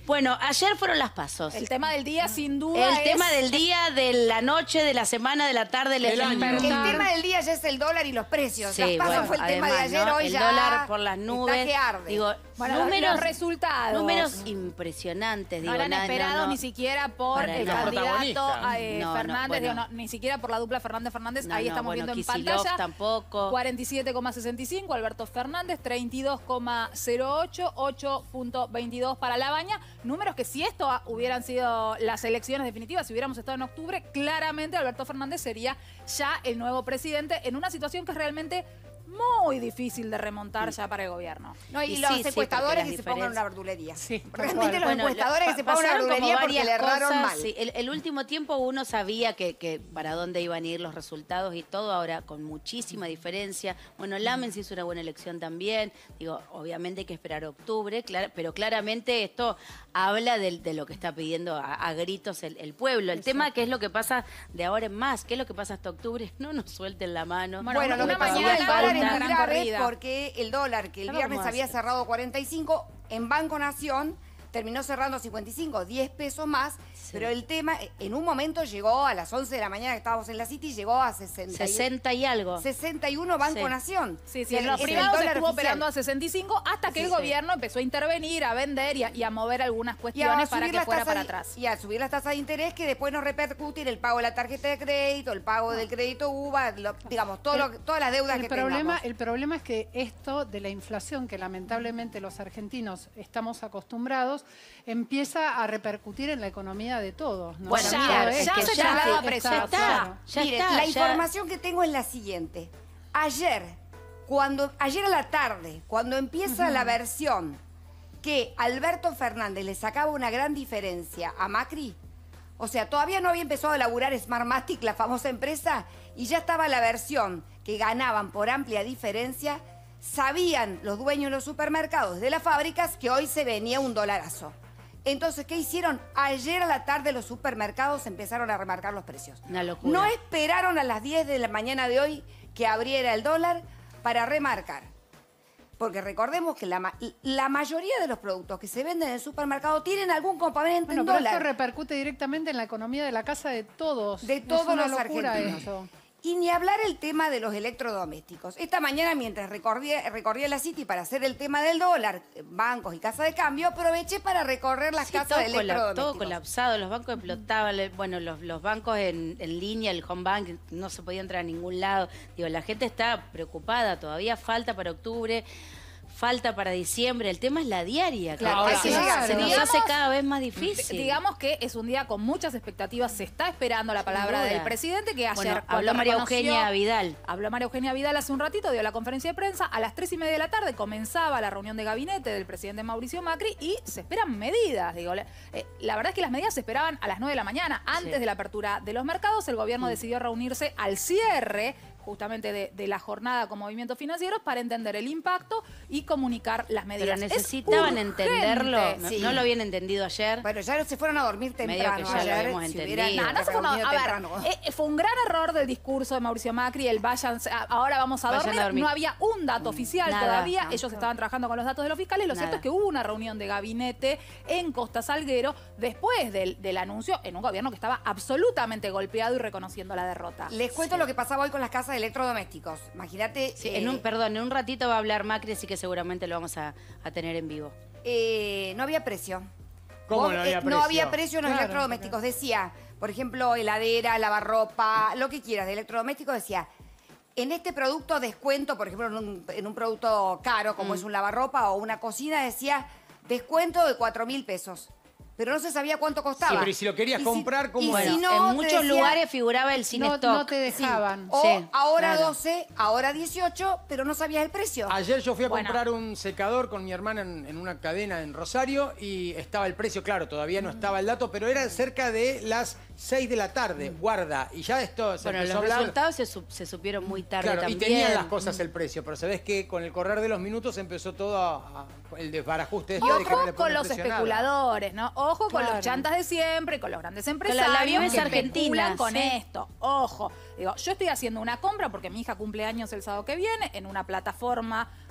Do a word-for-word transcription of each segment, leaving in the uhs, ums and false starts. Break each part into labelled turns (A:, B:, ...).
A: Bueno, ayer fueron las pasos.
B: El tema del día, sin duda,
A: El
B: es...
A: tema del día, de la noche, de la semana, de la tarde, del año.
C: El tema del día ya es el dólar y los precios.
A: Sí,
C: Las pasos
A: bueno,
C: fue el tema de
A: además,
C: ayer,
A: ¿no?
C: hoy
A: el
C: ya
A: dólar por las nubes.
C: está que arde.
A: Digo,
B: Bueno,
A: números,
B: los resultados.
A: números impresionantes.
B: No
A: digo,
B: eran
A: nada,
B: esperados
A: no, no.
B: ni siquiera por
A: Para
B: el
A: nada.
B: candidato eh,
A: No, no,
B: Fernández,
A: bueno.
B: digo, no, ni siquiera por la dupla Fernández-Fernández.
A: No,
B: Ahí
A: no,
B: estamos
A: bueno,
B: viendo en
A: Kicillof
B: pantalla.
A: tampoco.
B: cuarenta y siete coma sesenta y cinco, Alberto Fernández, treinta y dos coma cero ocho, ocho punto veintidós para Labaña. Números que si esto hubieran sido las elecciones definitivas, si hubiéramos estado en octubre, claramente Alberto Fernández sería ya el nuevo presidente en una situación que es realmente muy difícil de remontar ya para el gobierno.
C: No, y,
A: Y
C: los
A: sí, sí,
C: encuestadores
A: porque
C: que
A: las
C: se pongan
A: diferencias-
C: una verdulería.
D: Sí,
C: Realmente los
A: Bueno,
C: encuestadores
A: pa-
C: que se pongan una
A: pasaron como
C: verdulería porque
A: varias
C: le erraron
A: cosas,
C: mal.
A: sí. el, el último tiempo uno sabía que, que para dónde iban a ir los resultados y todo, ahora con muchísima diferencia. Bueno, Lamens hizo una buena elección también. Digo, obviamente hay que esperar octubre, clar- pero claramente esto habla de, de lo que está pidiendo a, a gritos el, el pueblo. El
B: Exacto.
A: tema, ¿qué es lo que pasa de ahora en más? ¿Qué es lo que pasa hasta octubre? No nos suelten la mano.
B: Bueno,
C: Bueno, lo
B: una
C: que pasó
B: mañana
C: con el dólar
B: una
C: es muy
B: gran
C: grave
B: corrida.
C: porque el dólar, que el
B: Claro,
C: viernes
B: ¿cómo
C: había
B: hace?
C: cerrado cuarenta y cinco, en Banco Nación terminó cerrando cincuenta y cinco, diez pesos más,
A: Sí.
C: pero el tema, en un momento llegó a las once de la mañana que estábamos en la City, llegó a sesenta y,
A: sesenta y algo.
C: sesenta y uno Banco
A: Sí.
C: Nación.
B: Sí, sí,
C: Y
B: en los
C: el
B: privados
C: dólar
B: estuvo
C: oficial.
B: operando a sesenta y cinco hasta que
A: Sí,
B: el
A: sí.
B: gobierno empezó a intervenir, a vender y a, y a mover algunas
C: Y a
B: cuestiones para
C: subir
B: que
C: las
B: fuera
C: tasas
B: para
C: de-
B: atrás.
C: Y a subir las tasas de interés que después nos repercute en el pago de la tarjeta de crédito, el pago del crédito UVA, lo- digamos, todo lo- todas las deudas
D: El
C: que
D: problema,
C: tengamos.
D: el problema es que esto de la inflación, que lamentablemente los argentinos estamos acostumbrados, empieza a repercutir en la economía de todos, ¿no?
A: Bueno,
B: Ya,
A: mira,
B: ya
A: es que
B: se
A: ya
B: traslada
A: está,
B: precios.
A: ya está,
D: Claro.
A: ya
C: Miren,
A: está,
C: la
A: ya-
C: información que tengo es la siguiente. Ayer, cuando, ayer a la tarde, cuando empieza la versión que Alberto Fernández le sacaba una gran diferencia a Macri, o sea, todavía no había empezado a laburar Smartmatic, la famosa empresa, y ya estaba la versión que ganaban por amplia diferencia, sabían los dueños de los supermercados de las fábricas que hoy se venía un dolarazo. Entonces, ¿qué hicieron? Ayer a la tarde los supermercados empezaron a remarcar los precios.
A: Una locura.
C: No esperaron a las diez de la mañana de hoy que abriera el dólar para remarcar. Porque recordemos que la, ma- la mayoría de los productos que se venden en el supermercado tienen algún componente
D: Bueno,
C: en
D: pero esto
C: dólar.
D: repercute directamente en la economía de la casa de todos.
C: De
D: Es
C: todos
D: una
C: los
D: locura
C: argentinos.
D: esto.
C: Y ni hablar el tema de los electrodomésticos. Esta mañana, mientras recorría, recorría la City para hacer el tema del dólar, bancos y casa de cambio, aproveché para recorrer las
A: Sí,
C: casas
A: todo,
C: de
A: cola-
C: electrodomésticos.
A: todo colapsado, los bancos explotaban, le- bueno, los, los bancos en, en línea, el home bank, no se podía entrar a ningún lado. Digo, la gente está preocupada, todavía falta para octubre, falta para diciembre, el tema es la diaria,
B: Claro,
A: claro,
C: hay que
A: se,
C: llegar,
A: se nos
B: digamos-
A: hace cada vez más difícil.
B: Digamos que es un día con muchas expectativas, se está esperando la palabra
A: duda.
B: del presidente que ayer
A: Bueno,
B: cuando
A: habló María
B: reconoció-
A: Eugenia Vidal.
B: Habló María Eugenia Vidal hace un ratito, dio la conferencia de prensa, a las tres y media de la tarde comenzaba la reunión de gabinete del presidente Mauricio Macri y se esperan medidas, digo, la, eh, la verdad es que las medidas se esperaban a las nueve de la mañana, antes
A: Sí.
B: de la apertura de los mercados, el gobierno decidió reunirse al cierre justamente de, de la jornada con movimientos financieros para entender el impacto y comunicar las medidas.
A: Pero
B: Es
A: necesitaban
B: urgente.
A: entenderlo, no,
C: sí.
A: no lo habían entendido ayer.
C: Bueno, ya se fueron a dormir
A: Medio
C: temprano
A: que ya lo
C: ayer.
A: habíamos
C: si
A: entendido.
C: hubieran
B: No, no se fue una-
C: reunido
B: a ver,
C: temprano.
B: eh, fue un gran error del discurso de Mauricio Macri, el vayan, ahora vamos a
A: Vayan
B: dormir.
A: a dormir.
B: No había un dato oficial
A: Nada,
B: todavía,
A: no.
B: ellos estaban trabajando con los datos de los fiscales. Lo
A: Nada.
B: cierto es que hubo una reunión de gabinete en Costa Salguero después del, del anuncio en un gobierno que estaba absolutamente golpeado y reconociendo la derrota.
C: Les cuento lo que pasaba hoy con las casas de electrodomésticos. Imagínate.
A: Sí,
C: eh,
A: en un, perdón, en un ratito va a hablar Macri, así que seguramente lo vamos a, a tener en vivo.
C: eh, no había precio.
E: ¿Cómo
C: Vos,
E: no había
C: eh,
E: precio?
C: No había precio en los
D: Claro,
C: electrodomésticos. Decía, por ejemplo, heladera, lavarropa, lo que quieras de electrodomésticos, decía, en este producto descuento, por ejemplo, en un, en un producto caro como es un lavarropa o una cocina, decía descuento de cuatro mil pesos. Pero no se sabía cuánto costaba.
E: Sí, pero ¿y si lo querías
C: Y
E: comprar, cómo
C: y
E: era?
C: si
A: Bueno,
C: no,
A: en
C: te
A: muchos
C: decía-
A: lugares figuraba el cine
D: No,
A: stock.
D: no te
C: Sí.
D: dejaban.
C: O
A: Sí,
C: ahora
A: claro.
C: doce, ahora dieciocho, pero no sabías el precio.
E: Ayer yo fui a
B: Bueno.
E: comprar un secador con mi hermana en, en una cadena en Rosario y estaba el precio, claro, todavía no estaba el dato, pero era cerca de las seis de la tarde, guarda. Y ya esto se
A: Bueno,
E: empezó
A: los
E: a hablar.
A: resultados se, su- se supieron muy tarde
E: Claro,
A: también.
E: y tenían las cosas el precio, pero sabés que con el correr de los minutos empezó todo a, a- el desbarajuste este de que no
B: Ojo
E: le
B: con
E: ponen
B: los
E: precio a nada.
B: especuladores, ¿no? Ojo con
D: Claro.
B: los chantas de siempre, con los grandes
A: la- la
B: empresarios
A: vives
B: que
A: argentina,
B: especulan con
A: sí.
B: esto. Ojo, digo, yo estoy haciendo una compra porque mi hija cumple años el sábado que viene en una plataforma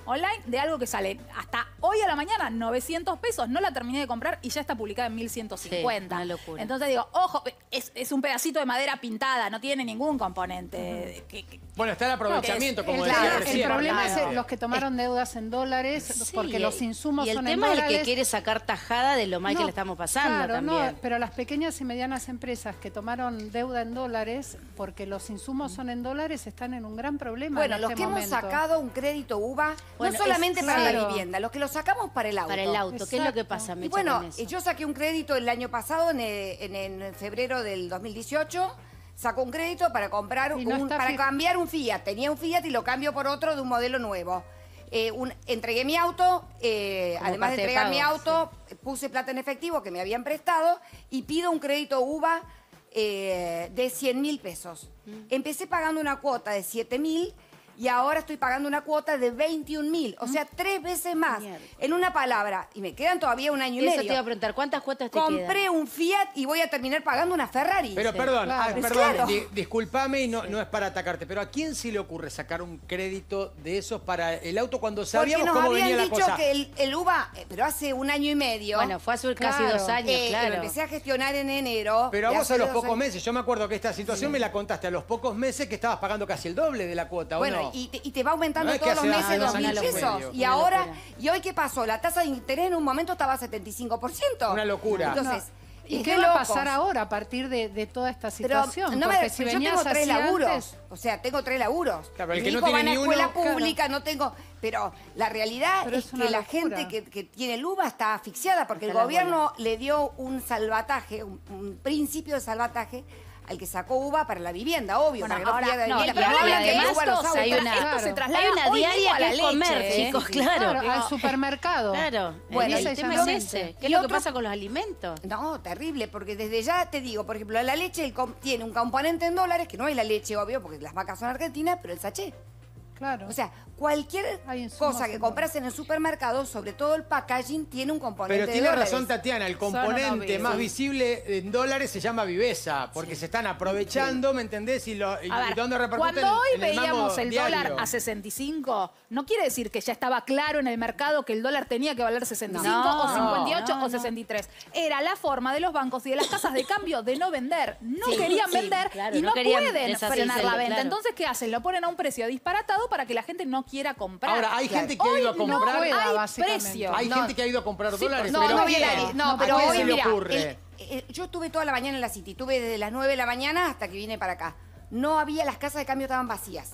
B: online de algo que sale hasta hoy a la mañana novecientos pesos, no la terminé de comprar y ya está publicada en mil ciento cincuenta.
A: Sí, una locura.
B: Entonces digo, ojo, es, es un pedacito de madera pintada, no tiene ningún componente. Uh-huh. que, que,
E: bueno, está el aprovechamiento, como
D: el,
E: decía
D: claro,
E: recién.
D: El problema
E: claro.
D: es los que tomaron deudas en dólares,
A: Sí,
D: porque los insumos
A: y el
D: son en
A: tema
D: dólares.
A: es el que quiere sacar tajada de lo mal
D: No,
A: que le estamos pasando
D: claro,
A: también.
D: no, pero las pequeñas y medianas empresas que tomaron deuda en dólares, porque los insumos son en dólares, están en un gran problema.
C: Bueno,
D: en
C: los
D: este
C: que
D: momento.
C: hemos sacado un crédito U V A,
A: Bueno,
C: no solamente
A: es-
C: para
D: claro.
C: la vivienda, los que lo sacamos para el auto.
A: Para el auto, ¿qué es lo que
D: Exacto.
A: pasa, Mecha,
C: Y bueno,
A: con eso?
C: yo saqué un crédito el año pasado, en, eh, en- en febrero del dos mil dieciocho, sacó un crédito para comprar
D: Y no
C: un,
D: está
C: para
D: fi-
C: cambiar un Fiat. Tenía un Fiat y lo cambio por otro de un modelo nuevo. Eh, un- entregué mi auto, eh,
A: Como
C: además de
A: parte de
C: entregar mi
A: pago,
C: auto, puse plata en efectivo que me habían prestado y pido un crédito U V A eh, de cien mil pesos.
A: Mm.
C: Empecé pagando una cuota de siete mil y ahora estoy pagando una cuota de veintiún mil. O sea, tres veces más.
A: Mierda.
C: En una palabra. Y me quedan todavía un año y
A: Eso
C: medio.
A: te iba a preguntar, ¿cuántas cuotas te
C: Compré
A: quedan?
C: un Fiat y voy a terminar pagando una Ferrari.
E: Pero
A: Sí,
E: perdón,
D: claro.
E: ah,
C: Es
E: perdón,
C: claro.
E: di- discúlpame y no, no es para atacarte, pero ¿a quién se le ocurre sacar un crédito de esos para el auto cuando
C: Porque
E: sabíamos
C: nos
E: cómo
C: habían
E: venía la
C: dicho
E: cosa?
C: que el, el U V A, eh, pero hace un año y medio.
A: Bueno, fue hace casi
D: Claro.
A: dos años,
C: eh,
A: claro.
C: Lo empecé a gestionar en enero.
E: Pero a
C: de
E: vos
C: hace
E: a los
C: dos
E: pocos
C: años.
E: meses, yo me acuerdo que esta situación me la contaste a los pocos meses que estabas pagando casi el doble de la cuota, ¿o
C: Bueno,
E: no?
C: y, te, y te va aumentando
E: No es que
C: todos los
E: hace
C: meses
E: dos
C: dos mil
E: años y
C: pesos.
E: medio.
C: Y
A: Una
C: ahora,
A: locura.
C: ¿y hoy qué pasó? La tasa de interés en un momento estaba a setenta y cinco por ciento.
E: Una locura.
C: Entonces,
D: ¿Y
C: es
D: qué
C: de
D: va a
C: locos.
D: pasar ahora a partir de, de toda esta
C: Pero
D: situación?
C: no me,
D: Porque si
C: yo
D: venías
C: tengo tres
D: así
C: laburos.
D: antes-
C: O sea, tengo tres laburos.
E: Claro, el
C: Mi
E: que no
C: hijo
E: tiene
C: va a
E: ni
C: una escuela
E: uno,
C: pública, no tengo... Pero la realidad
D: Pero
C: es,
D: es una
C: que la
D: locura.
C: gente que, que tiene el U V A está asfixiada porque
A: Hasta
C: el
A: la
C: gobierno le dio un salvataje, un, un principio de salvataje al que sacó U V A para la vivienda, obvio.
B: Bueno,
C: para que no
B: ahora,
C: pierda
B: no,
C: vivienda.
B: el
C: Pero
B: problema
C: hablan
B: es que
C: del U V A a los
B: esto se,
C: autos.
A: hay una-
B: esto
D: Claro.
B: se traslada
A: Hay una
B: hoy mismo
A: diaria
B: a
A: que
B: la
A: es comer,
B: leche, ¿eh?
A: chicos,
B: Sí.
A: claro.
D: Claro, al supermercado.
A: Claro,
C: Bueno,
A: el
C: y
A: tema
C: también-
A: es ese. ¿Qué
C: y
A: es lo que
C: otro-
A: pasa con los alimentos?
C: No, terrible, porque desde ya te digo, por ejemplo, la leche el com- tiene un componente en dólares, que no es la leche, obvio, porque las vacas son argentinas, pero el sachet.
D: Claro.
C: O sea, cualquier
D: Hay insumos
C: cosa que
D: en
C: compras en el supermercado, sobre todo el packaging, tiene un componente
E: Pero
C: de
E: tiene
C: dólares.
E: razón Tatiana, el
B: Son
E: componente
B: unos
E: más
B: vives.
E: visible en dólares se llama viveza, porque se están aprovechando, ¿me entendés? Y, lo, y,
B: A
E: y
B: ver,
E: dónde repercute
B: cuando hoy
E: en, en el mambo
B: veíamos el
E: diario.
B: dólar a sesenta y cinco, no quiere decir que ya estaba claro en el mercado que el dólar tenía que valer sesenta y cinco
A: No,
B: o cincuenta y ocho
A: no,
B: o
A: no.
B: sesenta y tres. Era la forma de los bancos y de las casas de cambio de no vender. No
A: Sí,
B: querían
A: sí,
B: vender
A: claro,
B: y
A: no
B: no,
A: querían
B: pueden
A: deshacerse
B: frenar
A: de-
B: la venta.
A: claro.
B: Entonces, ¿qué hacen? Lo ponen a un precio disparatado para que la gente no quiera comprar.
E: Ahora, hay gente que ha
B: Hoy
E: ido a
B: no
E: comprar...
D: pueda,
B: hay
D: básicamente.
B: precio.
E: Hay
C: No.
E: gente que ha ido a comprar
B: Sí,
E: dólares,
C: No,
E: pero
C: no,
E: ¿quién?
C: viene nadie. No,
E: ¿A
C: pero
E: quién
C: hoy,
E: se le
C: mira,
E: ocurre?
C: el- el- yo estuve toda la mañana en la City, estuve desde las nueve de la mañana hasta que vine para acá. No había, las casas de cambio estaban vacías.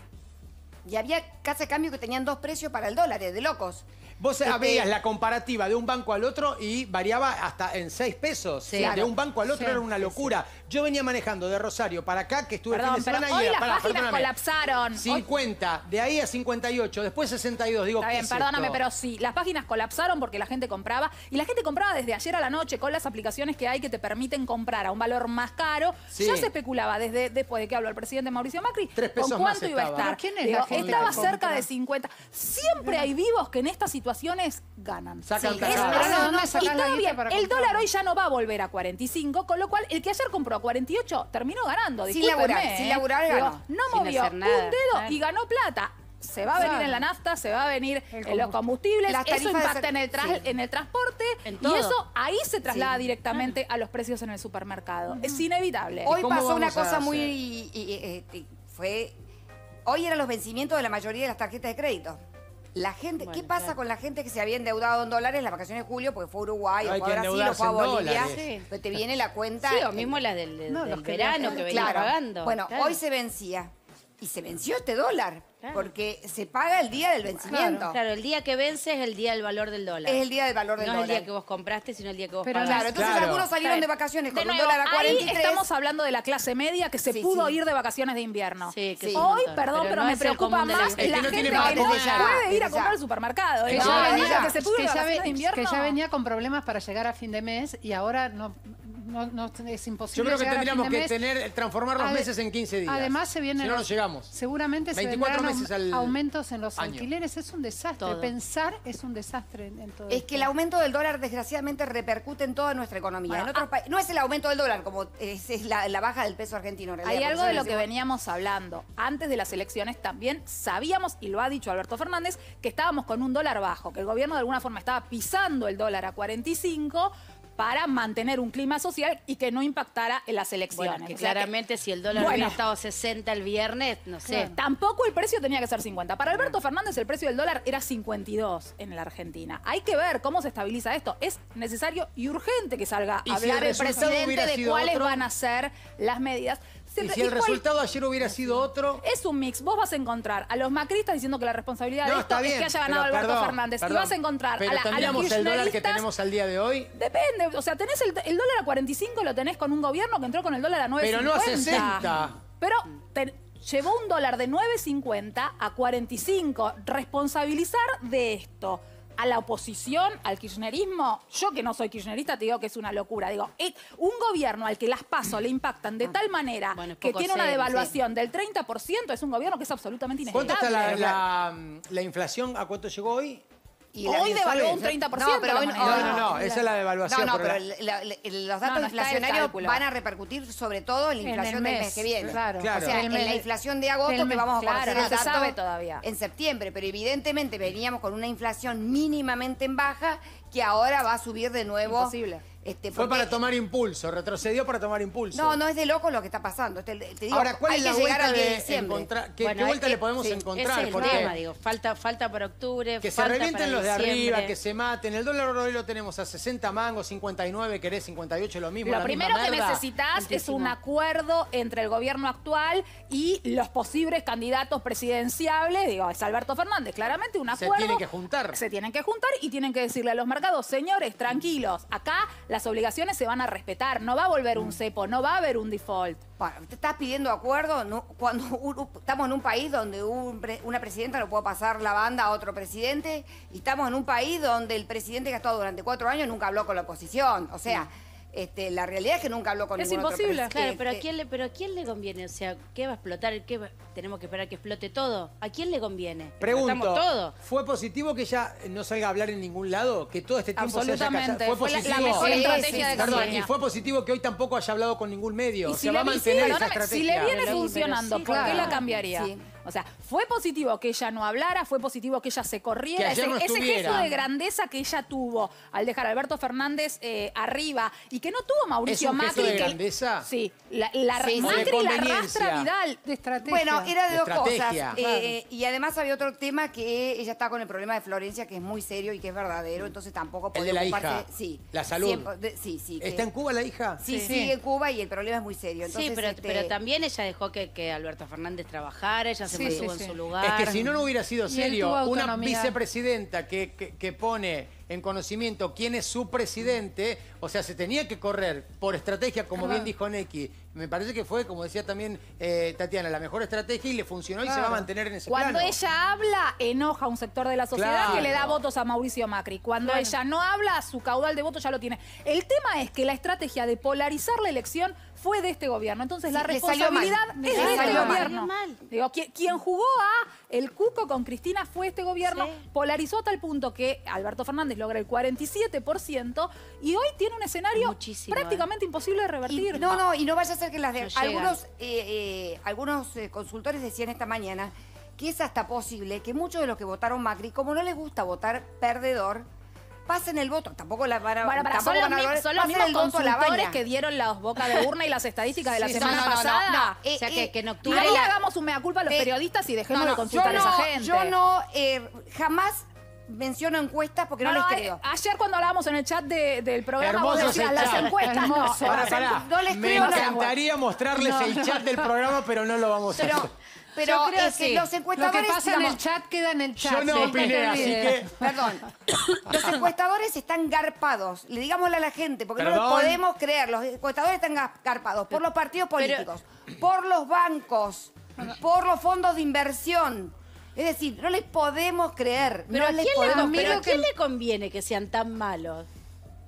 C: Y había casas de cambio que tenían dos precios para el dólar, de locos.
E: Vos
C: Este,
E: veías la comparativa de un banco al otro y variaba hasta en seis pesos.
A: Sí.
E: De
C: Claro.
E: un banco al otro
D: Sí,
E: era una
D: sí,
E: locura. Yo venía manejando de Rosario para acá, que estuve
B: Perdón,
E: el fin de
B: pero
E: semana
B: hoy
E: y era,
B: las
E: pará,
B: páginas
E: perdóname,
B: colapsaron. Hoy-
E: cincuenta, de ahí a cincuenta y ocho, después sesenta y dos. Digo,
B: Está
E: ¿qué
B: bien,
E: es
B: perdóname,
E: esto?
B: pero sí, las páginas colapsaron porque la gente compraba y la gente compraba desde ayer a la noche con las aplicaciones que hay que te permiten comprar a un valor más caro.
E: Sí.
B: Ya se especulaba desde después de que habló el presidente Mauricio Macri
E: Tres pesos
B: con
E: más
B: cuánto iba a
E: estaba.
B: estar.
D: ¿Pero quién es
B: Digo,
D: la gente
B: estaba
D: que
B: cerca
D: compra?
B: de cincuenta. Siempre hay vivos que en estas situaciones ganan.
E: Sacan
B: Sí,
E: tajada.
B: es-
D: Pero ¿de dónde
B: y
D: sacás la
B: está
D: guita
B: bien,
D: para
B: el
D: comprarlo?
B: dólar hoy ya no va a volver a cuarenta y cinco, con lo cual el que ayer compró a cuarenta y ocho terminó ganando.
C: Sin
B: Discúlpenme,
C: laburar, sin
B: ¿eh?
C: laburar
B: Digo,
C: ganó.
B: no
A: Sin
B: movió
A: hacer
B: un
A: nada,
B: dedo
A: claro.
B: y ganó plata. Se va a venir
D: Claro.
B: en la nafta, se va a venir
D: El
B: en los combustibles,
C: Las
B: eso
C: tarifas de
B: impacta
C: ser-
B: en el, tras-
C: sí.
B: en el transporte
A: En
B: y
A: todo.
B: eso ahí se traslada
C: Sí.
B: directamente a los precios en el supermercado. Es inevitable.
C: Hoy
E: cómo
C: pasó una
E: vamos a
C: cosa muy...
E: hacer?
C: y- y- y- y- fue... Hoy eran los vencimientos de la mayoría de las tarjetas de crédito. La gente,
A: Bueno,
C: ¿qué pasa
A: claro.
C: con la gente que se había endeudado en dólares en las vacaciones de julio? Porque fue a Uruguay, o
E: Hay
C: fue a
E: que
C: Brasil, o fue a
E: endeudarse en
C: Bolivia.
E: dólares.
A: Sí.
C: Pero te viene la cuenta...
A: Sí, o
C: en-
A: mismo las del, del-
D: No,
A: del
D: los que
A: verano
D: viajan.
A: que venía
C: Claro.
A: pagando.
C: Bueno,
A: claro.
C: hoy se vencía. Y se venció este dólar.
A: Claro.
C: Porque se paga el día del vencimiento.
A: Claro, el día que vence es el día del valor del dólar.
C: Es el día del valor del
A: no
C: dólar.
A: es el día que vos compraste, sino el día que vos
D: Pero
A: pagaste.
C: Claro, entonces
E: Claro.
C: algunos salieron
B: Está
C: de
B: bien.
C: vacaciones
B: De
C: con un
B: nuevo,
C: dólar a cuarenta y
B: ahí
C: tres.
B: estamos hablando de la clase media que se
C: Sí,
B: pudo
C: sí.
B: ir de vacaciones de invierno.
A: Sí, que
C: Sí.
A: es un
B: Hoy,
A: montón.
B: perdón, pero,
A: no
B: me
A: es el
B: preocupa
A: común de la
B: más
A: gente.
E: El
B: la
E: que no
B: gente
E: tiene
B: que no
C: desde ya,
B: puede ir a
C: desde
B: comprar
C: ya.
B: al supermercado.
D: Que
B: ¿eh?
D: ya
B: No,
D: venía-
B: que se pudo ir
D: que
B: de
D: ya
B: vacaciones
D: ve-
B: de invierno.
D: que ya venía con problemas para llegar a fin de mes y ahora no, no, no es imposible.
E: Yo creo que
D: llegar a fin
E: tendríamos
D: de
E: que
D: mes.
E: tener, transformar los
D: Ade-
E: meses en quince días.
D: Además se vienen
E: Si no, no
D: los-
E: llegamos.
D: Seguramente se
E: veinticuatro
D: vendrán
E: veces al
D: aumentos en los
E: año.
D: alquileres, es un desastre.
A: Todo.
D: Pensar es un desastre en, en todo
C: Es
D: esto.
C: que el aumento del dólar desgraciadamente repercute en toda nuestra economía.
B: Bueno,
C: en otros pa- no es el aumento del dólar, como es, es la, la baja del peso argentino. En realidad,
B: Hay
C: por
B: algo
C: eso
B: de lo
C: decimos-
B: que veníamos hablando. Antes de las elecciones también sabíamos, y lo ha dicho Alberto Fernández, que estábamos con un dólar bajo, que el gobierno de alguna forma estaba pisando el dólar a cuarenta y cinco para mantener un clima social y que no impactara en las elecciones.
A: Bueno, que
B: O sea que-
A: claramente si el dólar
B: Bueno.
A: hubiera estado sesenta el viernes, no sé.
B: Sí, tampoco el precio tenía que ser cincuenta. Para Alberto Fernández el precio del dólar era cincuenta y dos en la Argentina. Hay que ver cómo se estabiliza esto. Es necesario y urgente que salga
E: ¿Y
B: a
E: si
B: hablar
E: el
B: el,
E: resultado
B: presidente
E: hubiera
B: de
E: sido
B: cuáles
E: otro?
B: van a ser las medidas. Se
E: Y
B: re-
E: si el
B: igual-
E: resultado ayer hubiera sido otro...
B: Es un mix. Vos vas a encontrar a los macristas diciendo que la responsabilidad
E: No,
B: de esto
E: está bien,
B: es que haya ganado
E: pero
B: Alberto
E: perdón,
B: Fernández.
E: perdón.
B: Y vas a encontrar
E: Pero
B: a, la, a los
E: ¿tendríamos el dólar que
B: kirchneristas.
E: tenemos al día de hoy?
B: Depende. O sea, tenés el, el dólar a cuarenta y cinco, lo tenés con un gobierno que entró con el dólar a nueve
E: Pero no a sesenta.
B: Pero te- llevó un dólar de nueve cincuenta a cuarenta y cinco. Responsabilizar de esto a la oposición, al kirchnerismo, yo que no soy kirchnerista te digo que es una locura. Digo, eh, un gobierno al que las pasos le impactan de tal manera
A: Bueno, es
B: que
A: poco
B: tiene una
A: serio,
B: devaluación del treinta por ciento es un gobierno que es absolutamente
E: ¿Cuánto
B: inestable.
E: está la, la, la inflación? ¿A cuánto llegó hoy?
C: Y la
B: Hoy
C: mensual-
B: devaluó un treinta por ciento
C: No, pero
B: la
C: hoy-
B: moneda.
C: hoy
E: No, no, no, esa es la devaluación.
C: No, no,
E: pero
C: pero
E: la-
C: la- la- los datos
B: No, no está el
C: inflacionarios
B: cálculo.
C: van a repercutir sobre todo en la
D: En
C: inflación
D: el
C: del
D: mes,
C: mes que viene.
D: claro.
E: Claro.
C: O sea,
D: El
C: en
D: mes-
C: la inflación de agosto
D: el
C: que
D: mes-
C: vamos a
B: claro,
C: conocer
B: no
C: el
B: se
C: dato
B: sabe todavía.
C: en septiembre, pero evidentemente veníamos con una inflación mínimamente en baja que ahora va a subir de nuevo.
B: Imposible.
C: Este,
E: Fue
C: porque-
E: para tomar impulso, retrocedió para tomar impulso.
C: No, no es de loco lo que está pasando. Te, te digo,
E: Ahora, ¿cuál
C: hay
E: es la
C: que llegar
E: vuelta
C: al diez de
E: de
C: diciembre.
E: encontrar? ¿Qué,
A: Bueno,
E: qué vuelta
A: eh,
E: le podemos
A: sí,
E: encontrar?
A: Ese es el
E: Porque
A: tema, digo. Falta, falta para octubre,
E: que se
A: falta
E: revienten
A: para
E: los de arriba,
A: diciembre.
E: que se maten. El dólar hoy lo tenemos a sesenta mangos, cincuenta y nueve, querés cincuenta y ocho, lo mismo.
B: Lo
E: la
B: primero
E: misma
B: que
E: merda.
B: necesitas es
A: Altísimo.
B: un acuerdo entre el gobierno actual y los posibles candidatos presidenciables. Digo, es Alberto Fernández, claramente un
E: Se
B: acuerdo.
E: tienen que juntar.
B: Se tienen que juntar y tienen que decirle a los mercados, señores, tranquilos, acá las obligaciones se van a respetar, no va a volver un cepo, no va a haber un default.
C: Bueno, ¿te estás pidiendo acuerdo? No, cuando un- estamos en un país donde un pre- una presidenta no puede pasar la banda a otro presidente y estamos en un país donde el presidente que ha estado durante cuatro años nunca habló con la oposición. O sea, este, la realidad es que nunca habló con
B: Es
C: ningún otro
B: imposible.
C: presidente.
A: Claro, pero ¿a quién le, pero ¿a quién le conviene? O sea, ¿qué va a explotar? ¿Qué va- tenemos que esperar que explote todo? ¿A quién le conviene?
E: Pregunto,
A: Explotamos todo.
E: ¿fue positivo que ella no salga a hablar en ningún lado? ¿Que todo este tiempo se haya callado?
B: Absolutamente.
E: ¿Fue
B: Fue la,
E: positivo?
B: la mejor
C: Sí,
B: estrategia
C: sí,
B: de
C: sí.
E: Perdón,
B: campaña.
E: y fue positivo que hoy tampoco haya hablado con ningún medio.
B: Y
E: Se
B: si
E: va
B: le
E: a
B: vi-
E: mantener
B: sí,
E: esa
B: perdóname,
E: estrategia.
B: Si le viene
A: Pero-
B: funcionando,
A: pero sí,
B: ¿por qué
A: claro.
B: la cambiaría?
C: Sí.
B: O sea, fue positivo que ella no hablara, fue positivo que ella se corriera.
E: Que ayer
B: ese,
E: no
B: ese
E: estuviera.
B: gesto de grandeza que ella tuvo al dejar a Alberto Fernández eh, arriba y que no tuvo Mauricio
E: ¿Es un gesto
B: Macri.
E: de
B: que-
E: grandeza?
B: Sí, la, la-
C: Sí, sí.
B: Macri
E: De
B: la
E: conveniencia.
B: arrastra a Vidal.
D: De estrategia.
C: Bueno, era de
E: De
C: dos
E: estrategia.
C: cosas. Eh, y además había otro tema que ella está con el problema de Florencia, que es muy serio y que es verdadero, entonces tampoco
E: El
C: puede
E: de la
C: ocuparse.
E: hija.
C: Sí.
E: La salud.
C: Siempre- de- sí, sí. que-
E: ¿Está en Cuba la hija?
C: Sí,
D: Sí.
C: sigue en Cuba y el problema es muy serio. Entonces,
A: sí, pero,
C: este,
A: pero también ella dejó que, que Alberto Fernández trabajara, ella se
D: Sí,
A: mantuvo
D: sí,
A: en
D: sí.
A: su lugar.
E: Es que si no, no hubiera sido
D: Y él
E: serio.
D: tuvo
E: Una
D: autonomía.
E: vicepresidenta que, que, que pone en conocimiento quién es su presidente, o sea, se tenía que correr por estrategia, como
D: Claro.
E: bien dijo Neki. Me parece que fue, como decía también eh, Tatiana, la mejor estrategia y le funcionó y se va a
D: Claro.
E: mantener en ese
B: Cuando
E: plano.
B: ella habla, enoja a un sector de la sociedad
E: Claro.
B: que le da votos a Mauricio Macri. Cuando ella no habla, su caudal de votos ya lo tiene. El tema es que la estrategia de polarizar la elección fue de este gobierno. Entonces la
C: Sí, le salió mal.
B: responsabilidad
C: Le
B: es de este
C: salió mal.
B: gobierno.
A: Salió mal.
B: Digo, qui- quien jugó a el cuco con Cristina fue este gobierno.
A: Sí.
B: Polarizó a tal punto que Alberto Fernández logra el cuarenta y siete por ciento y hoy tiene un escenario
A: Muchísimo,
B: prácticamente imposible de
C: Y-
B: revertir.
C: no, no, y no vaya a ser que las de,
A: No llegan.
C: algunos, eh, eh, algunos eh, consultores decían esta mañana que es hasta posible que muchos de los que votaron Macri, como no les gusta votar perdedor, pasen el voto. Tampoco la van a,
B: Bueno, para,
C: tampoco
B: son los,
C: van a
B: mi-
C: lograr-
B: son los
C: pasen
B: mismos
C: el voto a la
B: consultores
C: baña.
B: que dieron las bocas de urna y las estadísticas de la
C: Sí,
B: semana
C: no, no, no,
B: pasada.
C: no. Eh,
A: O sea, que-
C: eh,
A: que en
B: Y
A: octubre
B: ahí
C: la-
B: hagamos un mea culpa a los
C: Eh,
B: periodistas y dejemos
C: No,
B: de
C: no,
B: consultar
C: yo
B: a esa
C: no,
B: gente.
C: Yo no, eh, jamás menciono encuestas porque no,
B: No,
C: les
B: no,
C: creo.
B: a- Ayer cuando hablábamos en el chat de- del programa, vos
E: Hermoso
B: decías
E: ese
B: las
E: chat.
B: encuestas. No,
D: Hermoso.
B: no,
E: Pará,
B: las
E: pará.
C: no les
E: Me
C: creo nada.
E: encantaría mostrarles
D: No,
E: el
D: no.
E: chat del programa, pero no lo vamos a
C: Pero,
E: hacer.
C: pero
A: Yo creo
C: es que
A: sí.
C: los
D: Lo que
C: encuestadores...
D: pasa en
C: digamos,
D: el chat queda en el chat.
E: Yo no
D: sí,
E: opiné,
D: te
E: así
D: olvides.
E: que...
C: Perdón. Los encuestadores están garpados. Le digámosle a la gente, porque no
E: Perdón.
C: lo podemos creer. Los encuestadores están ga- garpados por los partidos políticos, por los bancos, por los fondos de inversión. Es decir, no les podemos creer.
A: Pero,
C: no
A: ¿a
C: les
A: quién, le,
C: podemos
A: con- pero
C: creer.
A: ¿a quién le conviene que sean tan malos?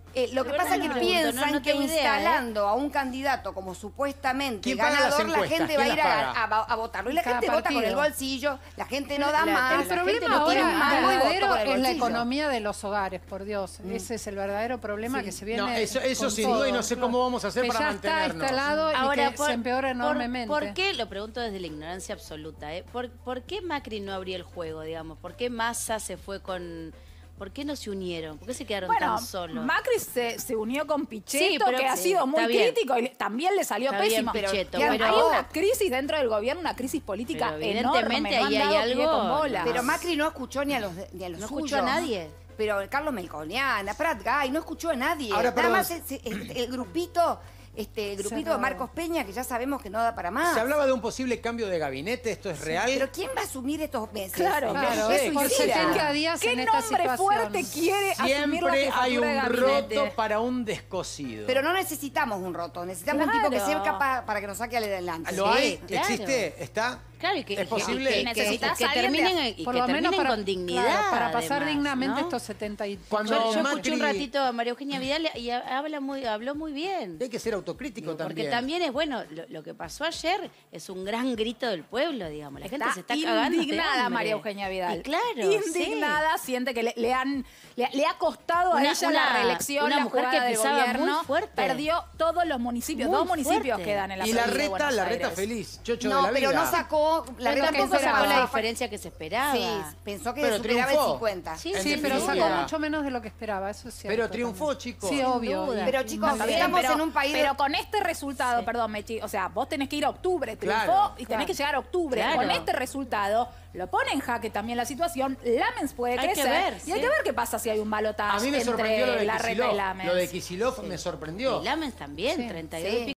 C: Eh, lo que
A: Pero
C: pasa es
A: no,
C: que
A: no pregunto,
C: piensan
A: no, no
C: que
A: tengo idea, ¿eh?
C: instalando a un candidato como supuestamente
E: ¿Quién paga las
C: ganador, la
E: encuestas?
C: gente va a
E: ¿Quién
C: ir
E: las
C: a,
E: paga?
C: a- a votarlo. Y la
D: Cada
C: gente vota con el
D: partido.
C: bolsillo, la gente no da
A: La-
C: más.
D: El
A: la gente
D: problema
A: no tiene
D: ahora
A: más.
C: Muy voto
D: verdadero
C: con el
D: es la
C: bolsillo.
D: economía de los hogares, por Dios. Ese es el verdadero problema que se viene.
E: No, eso- eso
D: con
E: sin
D: todo.
E: duda, y no sé cómo vamos a hacer
D: que
E: para
D: ya
E: mantenernos.
D: está instalado
A: Ahora,
D: y que se empeora enormemente.
A: Por, ¿por qué? Lo pregunto desde la ignorancia absoluta. ¿eh? ¿Por, ¿Por qué Macri no abrió el juego, digamos? ¿Por qué Massa se fue con...? ¿Por qué no se unieron? ¿Por qué se quedaron
B: Bueno,
A: tan solos?
B: Macri se, se unió con Pichetto,
A: Sí, pero
B: que ha
A: sí,
B: sido muy
A: está bien.
B: crítico y le- también le salió
A: Está bien,
B: pésimo.
A: Pichetto,
B: Pero
C: pero-
B: hay una crisis dentro del gobierno, una crisis política
A: Pero
B: enorme.
A: evidentemente
B: no han
A: ahí hay
B: dado pie
A: algo-
B: con bola.
C: Pero Macri no escuchó ni a los, de- ni a los
A: No
C: suyos.
A: escuchó a nadie.
C: Pero Carlos Melconian, a Prat Gay, no escuchó a nadie.
E: Ahora,
C: Nada
E: perdón.
C: más el, el- el grupito, este, el grupito de
D: Cerrado.
C: Marcos Peña, que ya sabemos que no da para más.
E: Se hablaba de un posible cambio de gabinete, ¿esto es real?
C: Pero ¿quién va a asumir estos meses?
B: Claro,
D: Claro,
C: Es
D: por
C: suicida.
D: setenta días
B: ¿Qué
D: en esta
B: nombre
D: situación.
B: fuerte quiere asumir la
E: Siempre
B: jefatura
E: hay
B: de
E: un
B: gabinete?
E: roto para un descosido.
C: Pero no necesitamos un roto, necesitamos un tipo que
B: Claro.
C: sea capaz para que nos saque adelante.
E: ¿Lo
A: Sí,
E: hay?
A: claro.
E: ¿Existe? ¿Está?
A: Claro, y que,
E: ¿Es
A: y que-
E: posible?
A: y que,
B: Necesitas
A: que
B: alguien de-
A: terminen, y
D: Por
A: que
D: lo menos
A: terminen
D: para,
A: con dignidad.
D: claro, para pasar
A: además,
D: dignamente
A: ¿no?
D: estos setenta y
E: Cuando
A: Yo, yo
E: Macri-
A: escuché un ratito a María Eugenia Vidal y habla muy, habló muy bien.
E: Hay que ser autocrítico
A: Porque
E: también.
A: también es bueno, lo, lo que pasó ayer es un gran grito del pueblo, digamos. La gente
B: Está
A: se está cagando. de
B: indignada
A: hambre.
B: María Eugenia Vidal.
A: Y claro,
B: indignada, siente que le, le han le, le ha costado a
A: Una-
B: ella
A: una-
B: la reelección,
A: una
B: la
A: mujer
B: jugada
A: que
B: del
A: pisaba muy
B: gobierno,
A: fuerte.
B: perdió todos los municipios,
A: Muy
B: dos municipios
A: fuerte.
B: quedan en la
E: Y la
B: provincia de
E: reta,
B: Buenos
E: la reta
B: Aires.
E: feliz, chocho de
C: No,
E: la vida.
C: pero no sacó, la
A: Pero
C: reta
A: tampoco
C: pensó
A: sacó la
C: que-
A: diferencia que se esperaba.
C: Sí, pensó que
E: Pero
C: superaba
E: triunfó.
C: el cincuenta.
A: Sí,
E: En
D: Sí, pero
E: definitiva.
D: sacó mucho menos de lo que esperaba, eso es cierto.
E: Pero triunfó,
D: también.
E: chicos.
D: Sí,
E: Sin
D: obvio.
A: duda.
D: y-
C: Pero chicos,
B: Está bien,
C: estamos
B: pero,
C: en un país... de-
B: pero con este resultado,
A: Sí.
B: perdón, Mechi, o sea, vos tenés que ir a octubre, triunfó
E: Claro,
B: y tenés
C: claro.
B: que llegar a octubre.
A: Claro.
B: Con este resultado, lo pone en jaque también la situación, Lamens puede
A: Hay que
B: crecer
A: ver,
B: y hay
A: sí.
B: que ver qué pasa si hay un balotaje
E: A mí me
B: entre
E: sorprendió lo de
B: la reta y
E: Kicillof.
B: Lamens.
E: Lo de Kicillof me sorprendió.
A: Y Lamens también,
D: Sí.
A: treinta y dos
C: Sí.
A: y pico